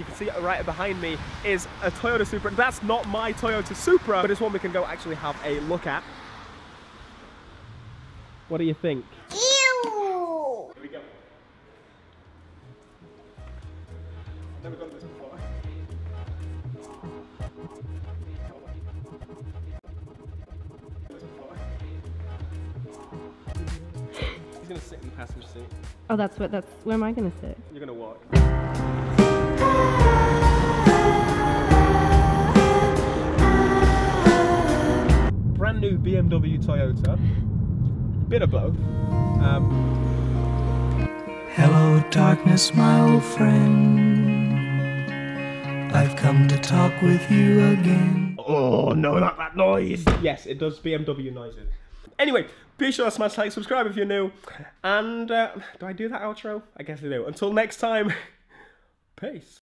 you can see it right behind me, is a Toyota Supra. That's not my Toyota Supra, but it's one we can go actually have a look at. What do you think? Ew! Here we go. I've never done this before. He's gonna sit in the passenger seat. Oh, where am I gonna sit? You're gonna walk. Brand new BMW Toyota. Bit of both. Hello, darkness, my old friend. I've come to talk with you again. Oh no, not that noise! Yes, it does BMW noises. Anyway, be sure to smash like, subscribe if you're new, and do I do that outro? I guess I do. Until next time, peace.